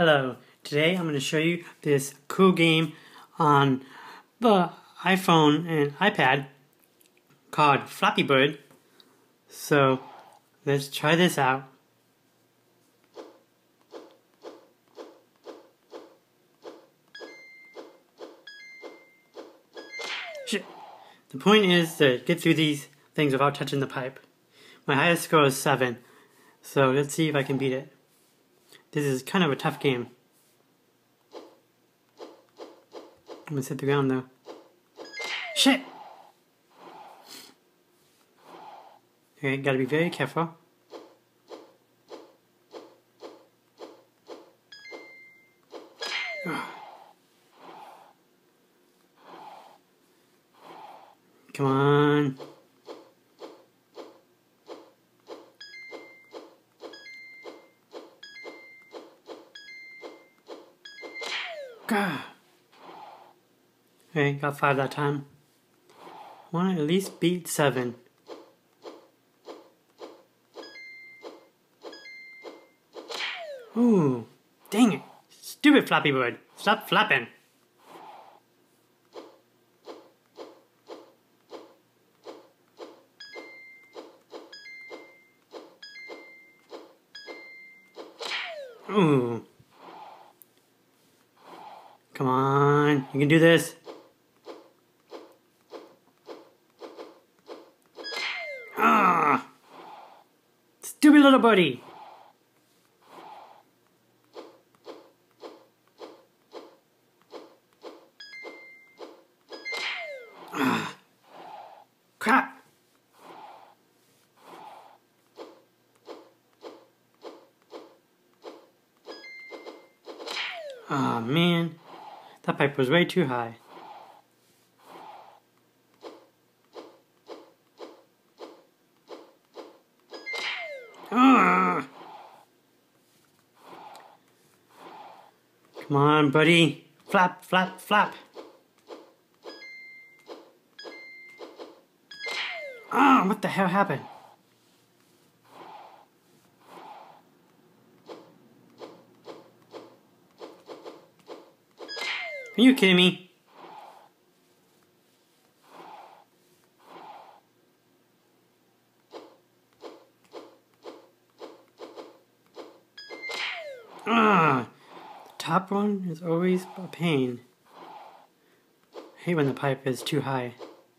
Hello, today I'm going to show you this cool game on the iPhone and iPad called Flappy Bird. So let's try this out. Shit. The point is to get through these things without touching the pipe. My highest score is 7, so let's see if I can beat it. This is kind of a tough game. I'm gonna hit the ground though. Shit! Okay, gotta be very careful. Come on. Okay, got 5 that time. Want to at least beat 7. Ooh, dang it. Stupid Flappy Bird. Stop flapping. Ooh. Come on, you can do this. Ah! Stupid little buddy. Ah! Crap! Ah, man. That pipe was way too high. Ah! Come on, buddy. Flap, flap, flap. Ah, what the hell happened? Are you kidding me? Ah, the top one is always a pain. I hate when the pipe is too high.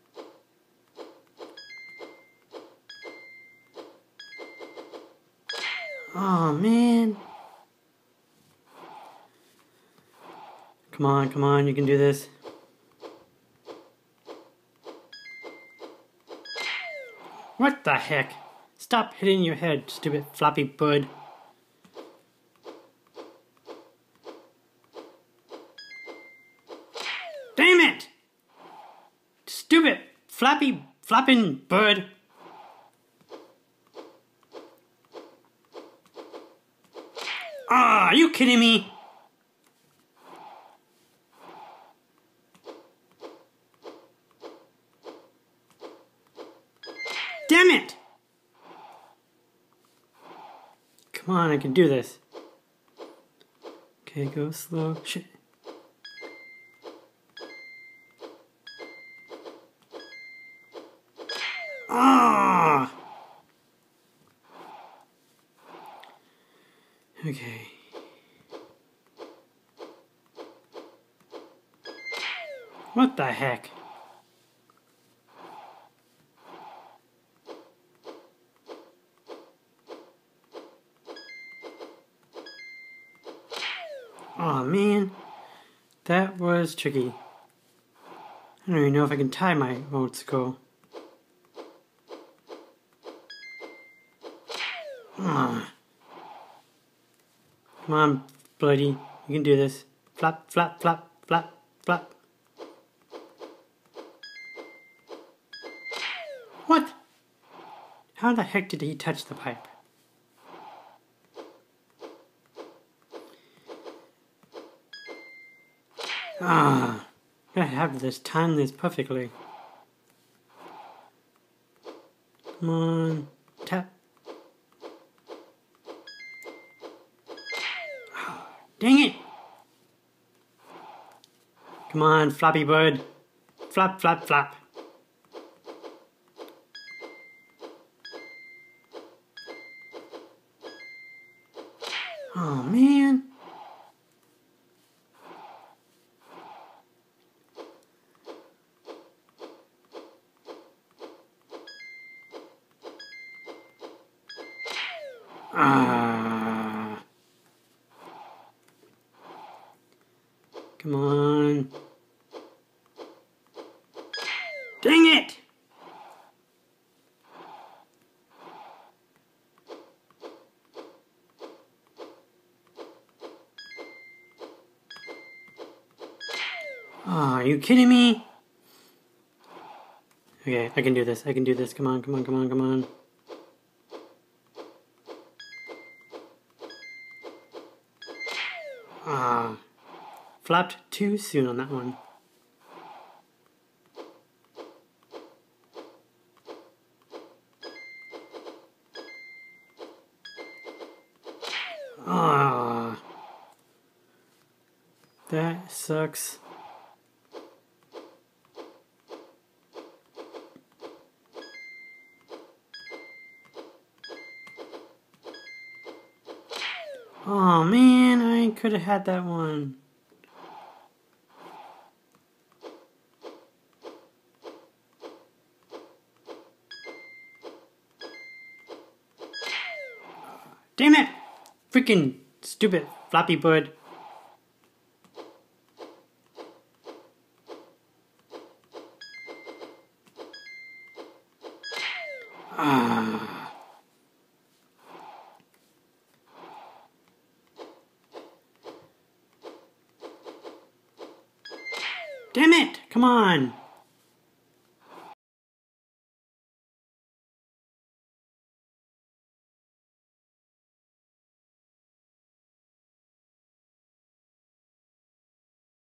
Oh man. Come on, you can do this. What the heck? Stop hitting your head, stupid Flappy Bird. Damn it! Stupid flapping bird. Ah, are you kidding me? Damn it! Come on, I can do this. Okay, go slow. Shit. Ah! Okay. What the heck? Oh man, that was tricky. I don't even know if I can tie my old skull. Ah. Come on, bloody, you can do this. Flap, flap, flap, flap, flap. What? How the heck did he touch the pipe? Ah, I have this time this perfectly. Come on, tap. Dang it! Come on, Flappy Bird. Flap, flap, flap. Oh, man. Ah. Come on. Dang it! Oh, are you kidding me? Okay, I can do this. I can do this. Come on, come on, come on, come on. Ah. Flapped too soon on that one. Ah. That sucks. Oh man, I could have had that one. Damn it! Freaking stupid Flappy Bird. Ah. Damn it! Come on!